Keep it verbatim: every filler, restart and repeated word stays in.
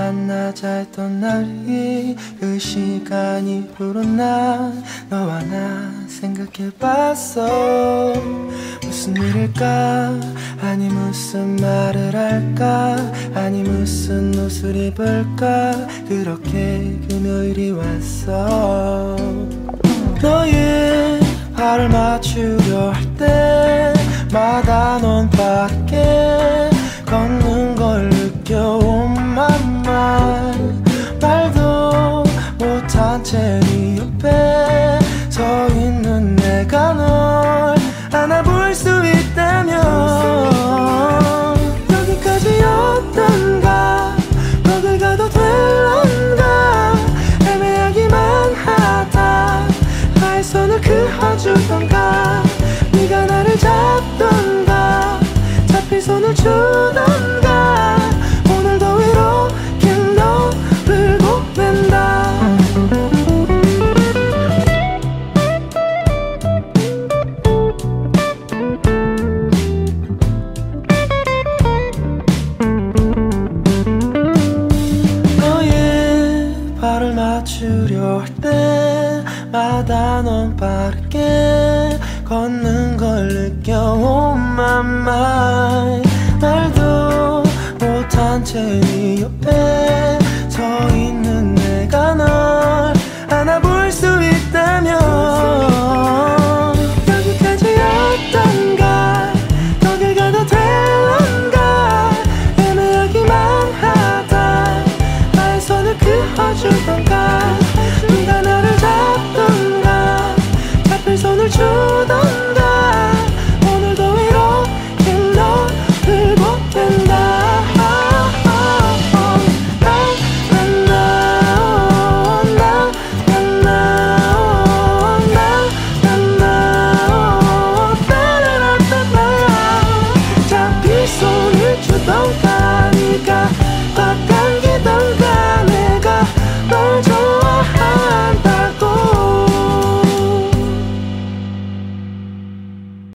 만나자 했던 날이 그 시간이 후로 난 너와 나 생각해봤어. 무슨 일일까? 아니 무슨 말을 할까? 아니 무슨 옷을 입을까? 그렇게 금요일이 왔어. 너의 발을 맞추려 할 때마다 넌 밖에 걷는 걸 느껴. Oh my mind. 말도 못한 채 네 옆에 서 있는 내가 널 안아볼 수 있다면 여기까지였던가 거길 가도 될런가 애매하기만 하다 나의 손을 그어주던가 네가 나를 잡던가 잡힌 손을 주던가 오늘도 이렇게 너를 보낸다. 너의 발을 맞추려 할 때마다 넌 빠르게 걷는 걸 느껴. Oh my mind. 말도 못한 채 네 옆에 서 있는 내가 널 안아볼 수 있다면 여기까지였던가 거길 가도 될런가 애매하기만 하다 나의 손을 그어주던가